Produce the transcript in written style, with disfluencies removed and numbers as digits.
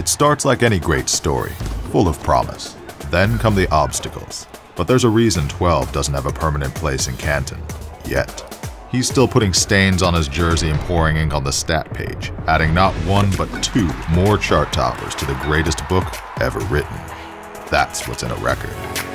It starts like any great story, full of promise. Then come the obstacles. But there's a reason 12 doesn't have a permanent place in Canton. Yet. He's still putting stains on his jersey and pouring ink on the stat page, adding not one but two more chart toppers to the greatest book ever written. That's what's in a record.